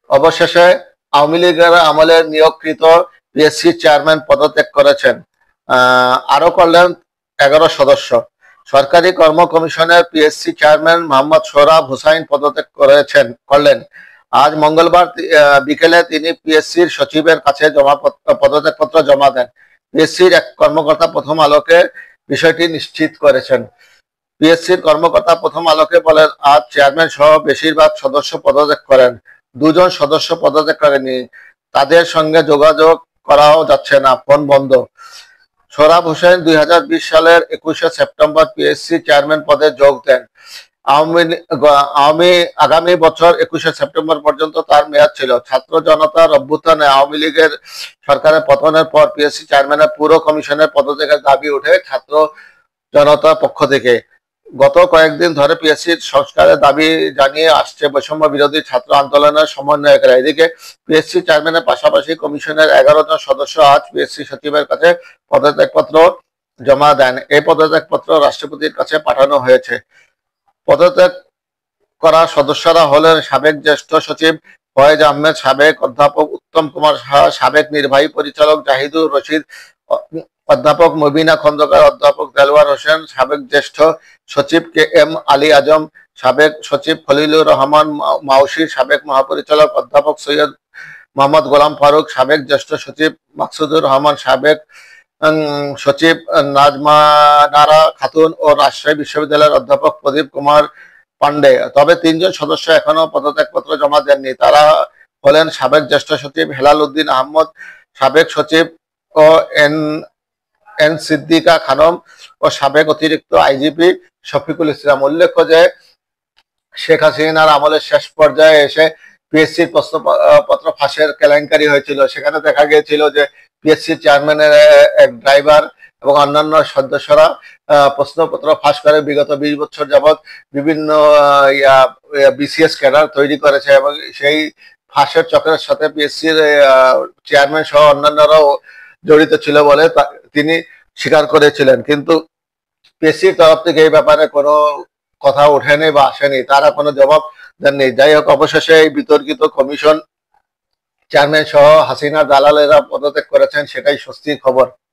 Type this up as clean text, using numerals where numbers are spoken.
অবশেষে আওয়ামী লীগের আমলে নিয়োগকৃত পিএসসি চেয়ারম্যান পদত্যাগ করেছেন। আরো করলেন 11 সদস্য। সরকারি কর্ম কমিশনের পিএসসি চেয়ারম্যান মোহাম্মদ সোহরাব হোসাইন পদত্যাগ করলেন। আজ মঙ্গলবার বিকেলে তিনি পিএসসির সচিবের কাছে পদত্যাগপত্র জমা দেন। পিএসসির এক কর্মকর্তা প্রথম আলোকে বিষয়টি নিশ্চিত করেছেন। পিএসসির কর্মকর্তা প্রথম আলোকে বলেন, আজ চেয়ারম্যান সহ বেশিরভাগ সদস্য পদত্যাগ করেন। দুজন সদস্য পদত্যাগ করেনি, তাদের সঙ্গে যোগাযোগ করাও যাচ্ছে না, ফোন বন্ধ। সোহরাব হোসেন 2020 সালের 21শে সেপ্টেম্বর পিএসসি চেয়ারম্যান পদে যোগ দেন। আগামী বছর 21শে সেপ্টেম্বর পর্যন্ত তার মেয়াদ ছিল। ছাত্র জনতার অভ্যুত্থানে আওয়ামী লীগের সরকারের পতনের পর পিএসসি চেয়ারম্যানের পুরো কমিশনের পদত্যাগের দাবি উঠে ছাত্র জনতার পক্ষ থেকে। গত কয়েকদিন ধরে পিএসসির সংস্কারের দাবি জানিয়ে আসছে বৈষম্য বিরোধী ছাত্র আন্দোলনের সমন্বয়করা। এদিকে পিএসসি চেয়ারম্যানের পাশাপাশি কমিশনের 11 জন সদস্য আজ পিএসসি সচিবের কাছে পদত্যাগপত্র জমা দেন। এই পদত্যাগপত্র রাষ্ট্রপতির কাছে পাঠানো হয়েছে। পদত্যাগ করা সদস্যরা হলেন সাবেক জ্যেষ্ঠ সচিব ফয়েজ আহমেদ, সাবেক অধ্যাপক উত্তম কুমার সাহা, সাবেক নির্বাহী পরিচালক জাহিদুর রশিদ, অধ্যাপক মবিনা খন্দকার, অধ্যাপক দেলওয়ার হোসেন, সাবেক জ্যেষ্ঠ সচিব কে এম আলী আজম, সাবেক সচিব খলিলুর রহমান মাউশির, সাবেক মহাপরিচালক অধ্যাপক সৈয়দ মোহাম্মদ গোলাম ফারুক, সাবেক জ্যেষ্ঠ সচিব মাকসুদুর রহমান, সাবেক সচিব নাজমা নারা খাতুন ও রাজশাহী বিশ্ববিদ্যালয়ের অধ্যাপক প্রদীপ কুমার পান্ডে। তবে 3 জন সদস্য এখনো পদত্যাগপত্র জমা দেননি। তারা হলেন সাবেক জ্যেষ্ঠ সচিব হেলাল উদ্দিন আহমদ, সাবেক সচিব ও এন সিদ্দিকা খানম ও সাবেক অতিরিক্ত আইজিপি শফিকুল ইসলাম। উল্লেখ্য যে শেখ হাসিনার আমলের শেষ পর্যায়ে এসে পিএসসির প্রশ্নপত্র ফাঁসের কেলেঙ্কারি হয়েছিল। সেখানে দেখা গিয়েছিল যে পিএসসি চেয়ারম্যানের এক ড্রাইভার এবং অন্যান্য সদস্যরা প্রশ্নপত্র ফাঁস করে বিগত 20 বছর যাবৎ বিভিন্ন বিসিএস ক্যাডার তৈরি করেছে এবং সেই ফাঁসের চক্রের সাথে পিএসসির চেয়ারম্যান সহ অন্যান্যরাও জড়িত ছিল বলে তিনি স্বীকার করেছিলেন। কিন্তু পিএসসির তরফ থেকে এই ব্যাপারে কোনো কথা ওঠেনি বা আসেনি, তারা কোনো জবাব দেননি। যাই হোক, অবশেষে এই বিতর্কিত কমিশন চেয়ারম্যান সহ হাসিনা দালালেরা পদত্যাগ করেছেন, সেটাই স্বস্তির খবর।